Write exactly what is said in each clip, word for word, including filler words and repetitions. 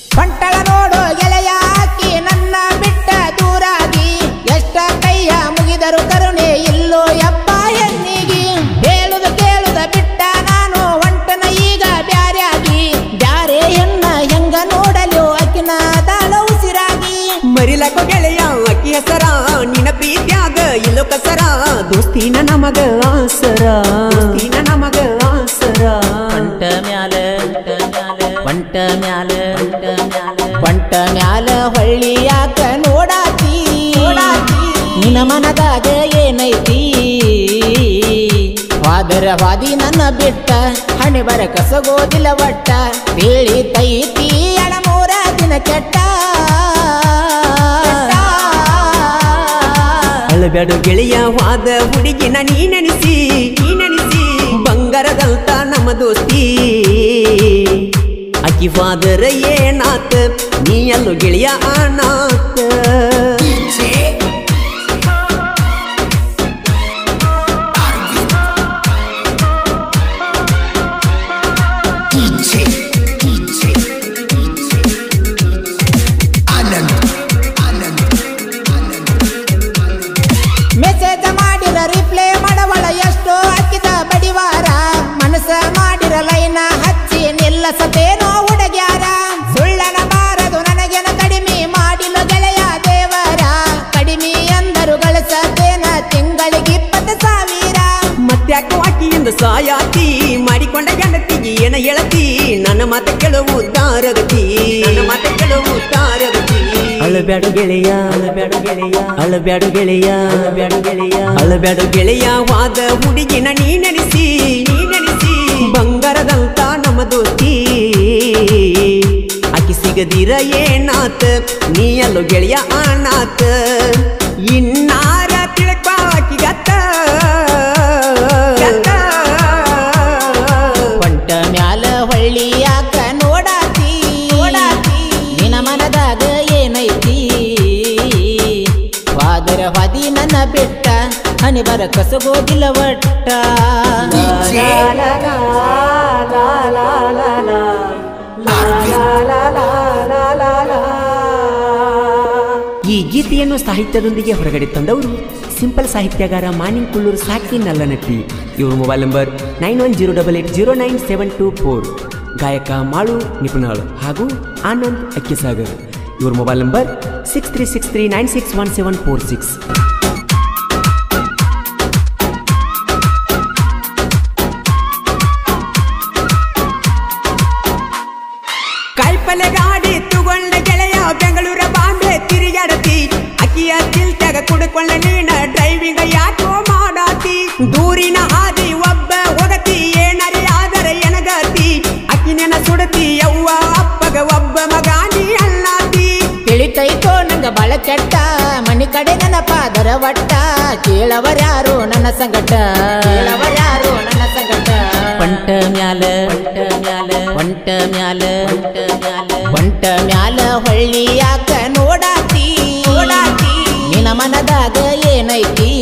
ಹೊಂಟಳ ನೋಡು ಗೆಳೆಯ ಆಕಿ ನನ್ನ ಬಿಟ್ಟ ದೂರಾಗಿ ಎಷ್ಟ ಕೈಯ ಮುಗಿದರು ಕರುಣೆ ಇಲ್ಲೋ ಯಪ್ಪ ಹೆಣ್ಣಿಗೆ ಹೇಳುದು ಕೇಳುದ ಬಿಟ್ಟ ನಾನು ಹೊಂಟನ ಈಗ ಬ್ಯಾರ್ಯಾಗಿ ಬ್ಯಾರೆ ಹೆಣ್ಣ ಹೆಂಗ ನೋಡಲು ಅಕಿನ ದಾಳ ಉಸಿರಾಗಿ ಮರಿಲಕೋ ಗೆಳೆಯ ಅಕ್ಕಿ ಹೆಸರ ನಿನ ಪ್ರೀತ್ಯಾಗ ಇಲ್ಲೋ ಕಸರ ದೋಸ್ತಿನ ನಮಗ ಆಸರ ದೋಸ್ತಿನ ನಮಗ ಆಸರ ಹೊಂಟ ಮ್ಯಾಲ ಹೊಂಟ ಮ್ಯಾಲ ಹೊಂಟ ಮ್ಯಾಲ ಹೊಳ್ಳಿ ಯಾಕ ನೋಡಾತಿ ನಿನ ಮನದಾಗ ಏನೈತಿ ವಾದರ ವಾದಿ ನನ್ನ ಬಿಟ್ಟ ಹಣೆ ಬರ ಕಸಗೋದಿಲ್ಲ ಒಟ್ಟ ತಿಳಿತೈತಿ ಎಳಮೂರ ದಿನ ಕೆಟ್ಟ ಅಳಬ್ಯಾಡು ಗೆಳೆಯ ವಾದ ಹುಡುಗಿನ ನೀ ನೆನೆಸಿ ನೀ ನೆನೆಸಿ ಬಂಗಾರದಂತ ನಮ್ಮ ದೋಸ್ತಿ ಅಕ್ಕಿ ವಾದರ ಏನಾತ ನೀ ಅಲ್ಲೋ ಗೆಳೆಯ ಅನಾಥ ಮೆಸೇಜ್ ಮಾಡಿರ ರಿಪ್ಲೈ ಮಾಡವಳ ಎಷ್ಟೋ ಹಾಕಿದ ಬಡಿವಾರ ಮನಸ್ಸ ಮಾಡಿರ ಲೈನ ಹಚ್ಚಿ ನಿಲ್ಲಸತೇನೋ ಹುಡುಗ್ಯಾರ ಸುಳ್ಳನ ಬಾರದು ನನಗೇನ ಕಡಿಮೆ ಮಾಡಿಲ್ಲ ಗೆಳೆಯ ದೇವರ ಕಡಿಮೆ ಅಂದರು ಗಳಿಸತೇನ ತಿಂಗಳಿಗೆ ಇಪ್ಪತ್ತು ಸಾವಿರ ಮತ್ತ್ಯಾಕೋ ಆಕಿಯಿಂದ ಸಾಯಾತಿ ಮಾಡಿಕೊಂಡ ಗಂಡತಿಗೆ ಏನ ಹೇಳತಿ ನನ್ನ ಮಾತ ಕೆಲವು ತಾರಗತಿ ನನ್ನ ಮಾತ ಕೆಲವು ತಾರಗತಿ ಅಳಬ್ಯಾಡು ಗೆಳೆಯ ಅಳಬ್ಯಾಡು ಗೆಳೆಯ ಅಳಬ್ಯಾಡು ಗೆಳೆಯ ಅಳಬ್ಯಾಡು ಗೆಳೆಯ ಅಳಬ್ಯಾಡು ಗೆಳೆಯ ವಾದ ಹುಡುಗಿನ ನೀ ನೆನೆಸಿ ನೀ ನೆನೆಸಿ ಬಂಗಾರದಂತ ನಮ್ಮ ದೋಸ್ತಿ ಆಕಿ ಸಿಗದಿರ ಏನಾತ ನೀ ಅಲ್ಲೋ ಗೆಳೆಯ ಅನಾಥ ಇನ್ನಾರ ತಿಳ್ಕೊ ಆಕಿಗತ್ತ ಹೊಂಟ ಮ್ಯಾಲ ಹೊಳ್ಳಿ ಯಾಕ ನೋಡಾತಿ ನಿನ ಮನದಾಗ ಏನೈತಿ ವಾದರ ವಾದಿ ನನ್ನ ಬಿಟ್ಟ ಹನಿ ಬರ ಕಸಗೋದಿಲ್ಲ ಒಟ್ಟ ಈ ಗೀತೆಯನ್ನು ಸಾಹಿತ್ಯದೊಂದಿಗೆ ಹೊರಗಡೆ ತಂದವರು ಸಿಂಪಲ್ ಸಾಹಿತ್ಯಗಾರ ಮಾನಿಂಗ್ ಕುಳ್ಳೂರು ಸಾಕಿ ನಲ್ಲನಟ್ಟಿ. ಇವರು mobile number nine one zero double eight zero nine seven two four. ಗಾಯಕ ಮಾಳು ನಿಪುಣಾಳ್ ಹಾಗೂ ಆನಂದ್ ಅಕ್ಕಿಸಾಗರ್. ಇವರು mobile number six three six three nine six one seven four six. ಕಾಯಿಪಲ್ಲೆ ಗಾಡಿ ತಗೊಂಡ ಗೆಳೆಯ ಬೆಂಗಳೂರ ಬಾಂಬೆ ತಿರುಗಾಡತಿ ಅಕ್ಕಿಯ ಚಿಲ್ತಾಗ ಕುಡ್ಕೊಂಡ ನೀನ ಡ್ರೈವಿಂಗ್ ಯಾಕೋ ಮಾಡಾತಿ ದೂರಿನ ಹಾದಿ ಒಬ್ಬ ಹೋಗತಿ ಏನರಿ ಆದರೆ ಎನಗತಿ ಅಕ್ಕಿನ ಸುಡತಿ ಯವ್ವ ಅಪ್ಪಗ ಒಬ್ಬ ಮಗಾನಿ ಅಲ್ಲಾತಿ ತಿಳಿತೈತೋ ನಂಗ ಬಾಳ ಕೆಟ್ಟ ಮನಿ ಕಡೆ ನನ್ನ ಪಾದರ ಒಟ್ಟ ಕೇಳವರ್ಯಾರು ನನ್ನ ಸಂಗಟ ಕೇಳವರ್ಯಾರು ನನ್ನ ಸಂಗಟ ಹೊಂಟ ಮ್ಯಾಲ ಹೊಂಟ ಮ್ಯಾಲ ಹೊಂಟ ಮ್ಯಾಲ ಹೊಳ್ಳಿ ಯಾಕ ನೋಡಾತಿ ನಿನ ಮನದಾಗ ಏನೈತಿ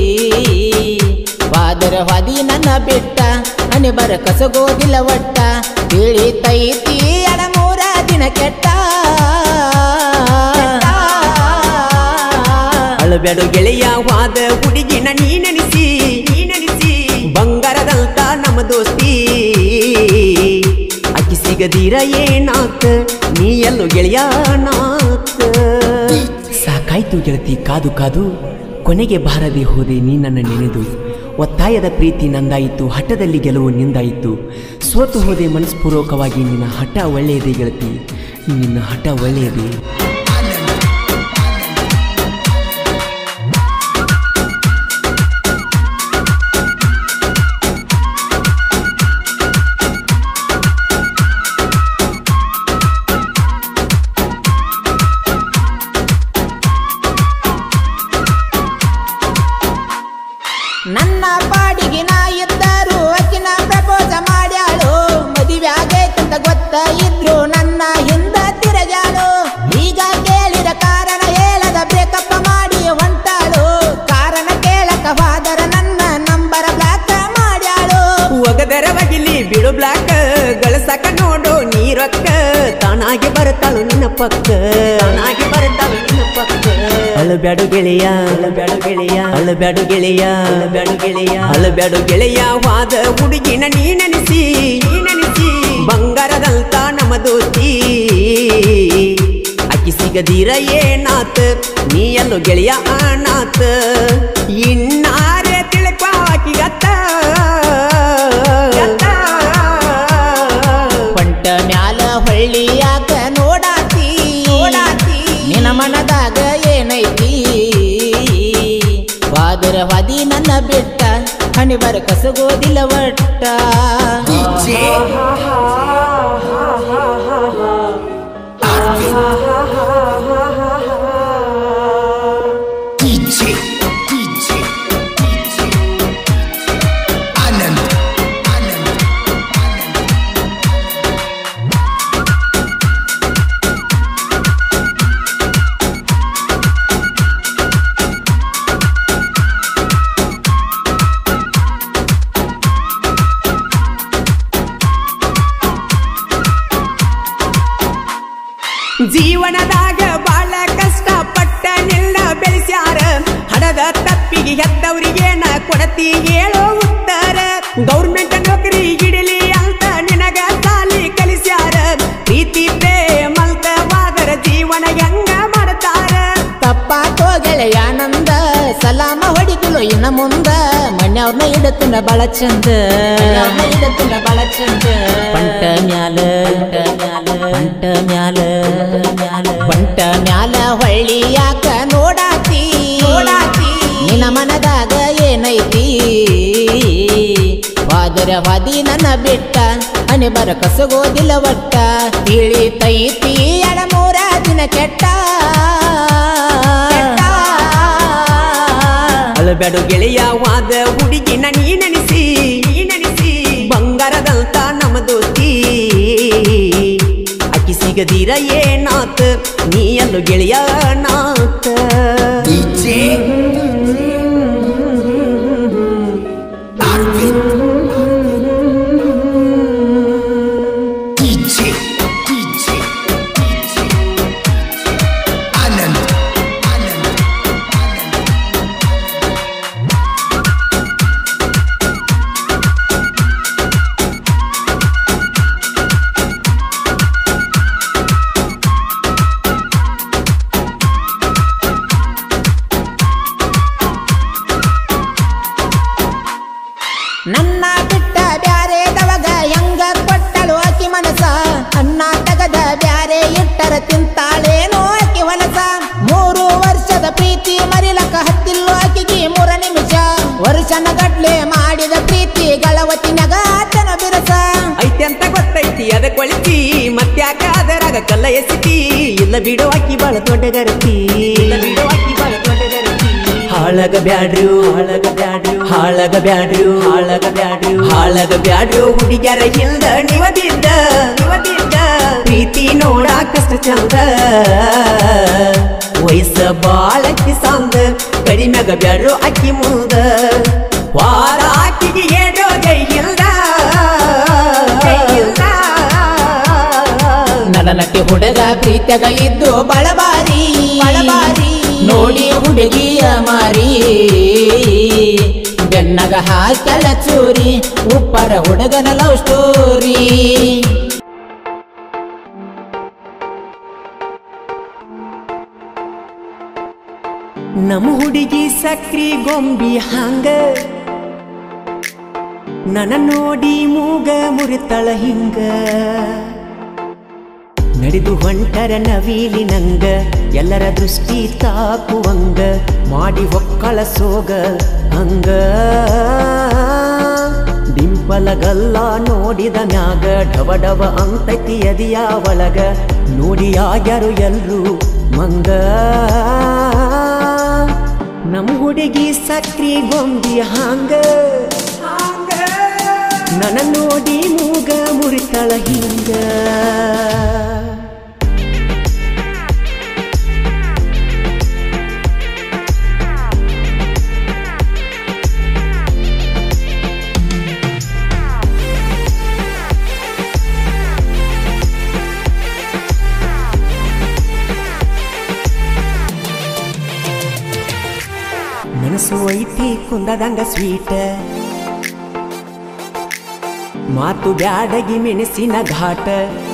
ವಾದರ ವಾದಿ ನನ್ನ ಬಿಟ್ಟ ಹನಿ ಬರ ಕಸಗೋದಿಲ್ಲ ಒಟ್ಟ ತಿಳಿತೈತಿ ಎಡಮೂರ ದಿನ ಕೆಟ್ಟ ಅಳಬ್ಯಾಡು ಗೆಳೆಯ ವಾದ ಹುಡುಗಿನ ನೀ ನೆನೆಸಿ ನೀ ನೆನೆಸಿ ಬಂಗಾರದಂತ ನಮ್ಮ ದೋಸ್ತಿ ಅಕ್ಕಿ ಸಿಗದಿರ ಏನಾತ ನೀ ಎಲ್ಲೋ ಗೆಳೆಯ ನಾತ. ಸಾಕಾಯ್ತು ಗೆಳತಿ ಕಾದು ಕಾದು ಕೊನೆಗೆ ಬಾರದೆ ಹೋದೆ ನೀ ನನ್ನ ನೆನೆದು ಒತ್ತಾಯದ ಪ್ರೀತಿ ನಂದಾಯಿತು ಹಠದಲ್ಲಿ ಗೆಲುವು ನಿಂದಾಯಿತು ಸೋತು ಹೋದೆ ಮನಸ್ಪೂರ್ವಕವಾಗಿ ನಿನ್ನ ಹಠ ಒಳ್ಳೆಯದೇ ಗೆಳತಿ ನಿನ್ನ ಹಠ ಒಳ್ಳೆಯದೇ. ನನ್ನ ಪಾಡಿಗೆ ನಾ ಇದ್ದರು ಅಕ್ಕಿನ ಪ್ರಪೋಸ ಮಾಡ್ಯಾಳು ಮದುವೆ ಆಗೈತಂತ ಗೊತ್ತ ಇದ್ರು ನನ್ನ ಹಿಂದ ತಿರಗ್ಯಾಳು ಈಗ ಬರ್ತಾಳು ನಿನ್ನ ಪಕ್ಕ ತಾನಾಗಿ ಬರ್ತಾಳು ನಿನ್ನ ಪಕ್ಕ ಅಳಬ್ಯಾಡು ಗೆಳೆಯ ಅಳಬ್ಯಾಡು ಗೆಳೆಯ ಅಳಬ್ಯಾಡು ಗೆಳೆಯ ಅಳಬ್ಯಾಡು ಗೆಳೆಯ ಅಳಬ್ಯಾಡು ಗೆಳೆಯ ವಾದ ಹುಡುಗಿನ ನೀ ನೆನೆಸಿ ನೀ ನೆನೆಸಿ ಬಂಗಾರದಂತ ನಮ್ಮ ದೋಸ್ತಿ ಅಕ್ಕಿ ಸಿಗದಿರ ಏನಾತ ನೀ ಎಲ್ಲೋ ಗೆಳೆಯ ಅನಾಥ ಇನ್ನಾರೆ ತಿಳ್ಕೊ ಆಕಿಗತ್ತ ಪಂಟ ಮ್ಯಾಲ ಹೊಳ್ಳಿಯಾಕ ನೋಡಾತಿ ನೋಡಾತಿ ನಿನ್ನ ಮನದಾಗ ಏನೈತಿ ವಾದರ ವಾದಿ ನನ್ನ ಬಿಟ್ಟ ಹಣಿ ಬರ ಕಸಗೋದಿಲ್ಲ ಒಟ್ಟ ಜೀವನದಾಗ ಬಾಳ ಕಷ್ಟ ಪಟ್ಟ ನಿಲ್ಲ ಬೆಳೆಸ್ಯಾರ ಹಣದ ತಪ್ಪಿಗೆ ಹೆದ್ದವ್ರಿಗೇನ ಕೊಡತಿ ಹೇಳೋ ಉತ್ತರ ಗೌರ್ಮೆಂಟ್ ನೌಕರಿ ಹಿಡಿಲಿ ಅಂತ ನಿನಗ ಸಾಲಿ ಕಲಿಸ್ಯಾರ ಪ್ರೀತಿ ಪ್ರೇಮಂತವಾದರ ಜೀವನ ಹೆಂಗ ಮಾಡ್ತಾರ ತಪ್ಪಾತೋ ಗೆಳೆಯಾನಂದ ಸಲಾಮ ಹೊಡಿದಿಲು ಇನ್ನ ಮುಂದ ಮನ್ಯವ್ರನ್ನ ಇಡತನ ಬಾಳ ಚಂದ ಇಡತನ ಬಾಳ ಚಂದ ಪಂಟ ಮ್ಯಾಲ ಪಂಟ ಮ್ಯಾಲ ಪಂಟ ಮ್ಯಾಲ ಹೊಳ್ಳಿಯಾಕ ನೋಡಾತಿ ನೋಡಾತಿ ನಿನ್ನ ಮನದಾಗ ಏನೈತಿ ವಾದರ ವಾದಿ ನನ್ನ ಬಿಟ್ಟ ಹಣಿ ಬರ ಕಸಗೋದಿಲ್ಲ ಒಟ್ಟ ತಿಳಿತೈತಿ ಎಡ ಮೂರ ದಿನ ಕೆಟ್ಟ ಅಳಬ್ಯಾಡು ಗೆಳೆಯ ವಾದ ಹುಡುಗಿನ ನೀ ನೆನೆಸಿ ನೀ ನೆನೆಸಿ ಬಂಗಾರದಂತ ನಮ್ಮ ದೋಸ್ತಿ ಅಕ್ಕಿ ಸಿಗದಿರ ಏನಾತ ನೀ ಎಲ್ಲೋ ಗೆಳೆಯ ನಾತ ನನ್ನ ಬಿಟ್ಟ ಬ್ಯಾರೆ ದವಾಗ ಹೆಂಗ ಕೊಟ್ಟಳು ಆಕಿ ಮನಸ ಅನ್ನ ತಗದ ಬ್ಯಾರೆ ಇಟ್ಟರ ತಿಂತಾಳೇನೋ ಆಕಿ ಹೊಲಸ ಮೂರು ವರ್ಷದ ಪ್ರೀತಿ ಮರಿಲಕ ಹತ್ತಿಲ್ಲೋ ಆಕಿಗೆ ಮೂರ ನಿಮಿಷ ವರ್ಷನ ಗಟ್ಲೆ ಮಾಡಿದ ಪ್ರೀತಿ ಗಳವತ್ತಿನಾಗ ಆತನ ಬಿರಸ ಐತಿ ಅಂತ ಗೊತ್ತೈತಿ ಅದ ಕೊಳಿತಿ ಮತ್ತ್ಯಾಕ ಅದರಾಗ ಕಲ್ಲ ಎಸಿತಿ ಇಲ್ಲ ಬಿಡು ಆಕಿ ಬಾಳ ದೊಡ್ಡಗರತಿ ಇಲ್ಲ ಬಿಡು ಆಕಿ ಬಾಳ ದೊಡ್ಡಗರತಿ ಹಾಳಗ ಬ್ಯಾಡ್ರು ಹಾಳಗ ಬ್ಯಾಡ್ರು ಹಾಳಗ ಬ್ಯಾಡ್ರು ಹಾಳಗ ಬ್ಯಾಡ್ರು ಹಾಳಗ ಬ್ಯಾಡ್ರು ಹುಡುಗ್ಯಾರ ಇಲ್ದ ನಿವ ಬಿದ್ದ ನಿವ ಬಿದ್ದ ಪ್ರೀತಿ ನೋಡ ಕಷ್ಟ ಚಂದ ವಯಸ್ಸ ಬಾಳಕ್ಕಿ ಸಂದ ಕಡಿಮೆಗ ಬ್ಯಾಡ್ರು ಅಕ್ಕಿ ಮುಂದ ವಾರ ಆಕಿಗೆ ಏಡೋ ಜೈ ಇಲ್ದ ನನ್ನ ನಟ್ಟಿ ಹುಡುಗ ಪ್ರೀತ್ಯಾಗ ಇದ್ದು ಬಳಬಾರಿ ಬಳಬಾರಿ ನೋಡಿ ಹುಡುಗಿಯ ಮಾರಿ ಬೆನ್ನಗ ಹಾಕಲ ಚೂರಿ ಉಪ್ಪರ ಹುಡುಗನ ಲವ್ ಸ್ಟೋರಿ ನಮ್ಮ ಹುಡುಗಿ ಸಕ್ರಿ ಗೊಂಬಿ ಹಂಗ ನನ್ನ ನೋಡಿ ಮೂಗ ಮುರಿತಳ ಹಿಂಗ ನಡೆದು ಹೊಂಟರ ನವೀಲಿ ನಂಗ ಎಲ್ಲರ ದೃಷ್ಟಿ ತಾಕುವಂಗ ಮಾಡಿ ಒಕ್ಕಳ ಸೋಗ ಹಂಗ ಡಿಂಪಲಗಲ್ಲ ನೋಡಿದ ಮ್ಯಾಗ ಡವ ಡವ ಅಂತೈತಿ ಎದಿಯ ಒಳಗ ನೋಡಿ ಆಗ್ಯಾರು ಎಲ್ರು ಮಂಗ ನಮ್ಮ ಹುಡುಗಿ ಸಕ್ರಿ ಗೊಂಬಿ ಹಂಗ ನನ್ನ ನೋಡಿ ಮೂಗ ಮುರಿತಳ ಹಿಂಗ ಮನಸ್ಸು ಐತಿ ಕುಂದದಂಗ ಸ್ವೀಟ ಮಾತು ಬ್ಯಾಡಗಿ ಮೆಣಸಿನ ಘಾಟ